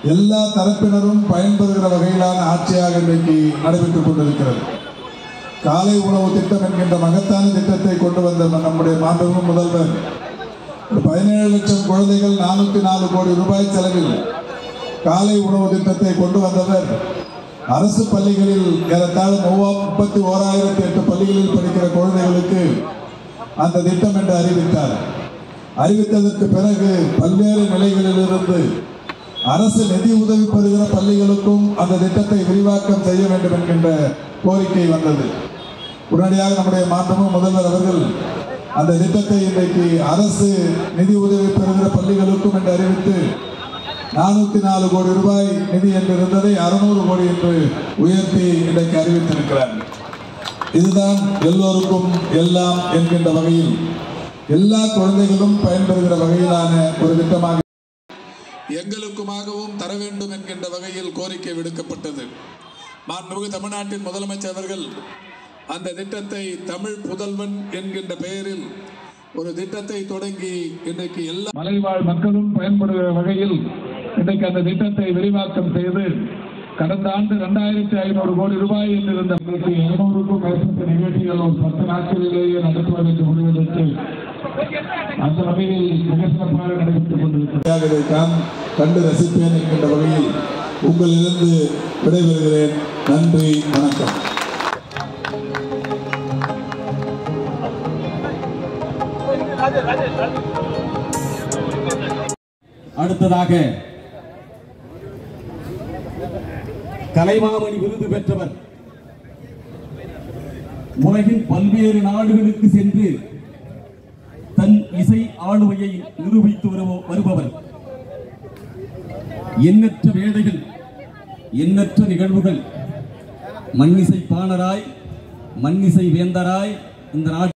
எல்லா தரப்பினரும் பயன்பெறுகிற வகையிலான ஆட்சியாக இன்றைக்கு நடைபெற்றுக் கொண்டிருக்கிறது. காலை உணவு திட்டம் என்கின்ற மகத்தான திட்டத்தை கொண்டு வந்த நம்முடைய மாண்புமிகு முதல்வர் 17 லட்சம் குழந்தைகள் 404 கோடி ரூபாய் செலவில் காலை உணவு திட்டத்தை கொண்டு வந்தவர் அரசு பள்ளிகளில் ஏறத்தாழ 31,008 பள்ளிகளில் படிக்கிற குழந்தைகளுக்கு அந்த திட்டம் என்று அறிவித்தார். அறிவித்ததற்கு பிறகு பல்வேறு நிலைகளிலிருந்து அரசு நிதி உதவி பெறுகிற பள்ளிகளுக்கும் அந்த திட்டத்தை விரிவாக்கம் செய்ய வேண்டும் என்கின்ற கோரிக்கை வந்தது. உடனடியாக நம்முடைய மாண்புமிகு முதல்வர் அவர்கள் அந்த திட்டத்தை இன்றைக்கு அரசு நிதி உதவி பெறுகிற பள்ளிகளுக்கும் என்று அறிவித்து 404 கோடி ரூபாய் நிதி என்று இருந்ததை 600 கோடி என்று உயர்த்தி இன்றைக்கு அறிவித்திருக்கிறார். இதுதான் எல்லோருக்கும் எல்லாம் என்கின்ற வகையில் எல்லா குழந்தைகளும் பயன்பெறுகிற வகையிலான ஒரு திட்டமாக எங்களுக்குமாகவும் தர வேண்டும் என்கின்ற வகையில் கோரிக்கை விடுக்கப்பட்டது. மாண்புமிகு தமிழ்நாட்டின் முதலமைச்சர் அவர்கள் அந்த திட்டத்தை தமிழ் புதல்வன் என்கின்ற பெயரில் ஒரு திட்டத்தை தொடங்கி இன்றைக்கு எல்லா மலைவாழ் மக்களும் பயன்படுகிற வகையில் இன்றைக்கு அந்த திட்டத்தை விரிவாக்கம் செய்து கடந்த ஆண்டு 2500 கோடி ரூபாய் என்றிருந்த 200க்கும் மேற்பட்ட நிகழ்ச்சிகள் ஒரு 10 நாட்களிலேயே நடத்துவது என்று முடிவெடுத்து அந்த வகையில் மிக சிறப்பாக நடைபெற்றுக் கொண்டிருக்கிறார். கண்டு ரசிப்பேன் என்கின்ற வகையில் உங்களிலிருந்து விடைபெறுகிறேன். நன்றி, வணக்கம். அடுத்ததாக கலைமாமணி விருது பெற்றவர், உலகின் பல்வேறு நாடுகளுக்கு சென்று தன் இசை ஆளுமையை நிரூபித்து வருபவர், எண்ணற்ற வேடைகள், எண்ணற்ற நிகழ்வுகள், மண்ணிசை பாணராய், மண்ணிசை வேந்தராய் இந்த நாட்டு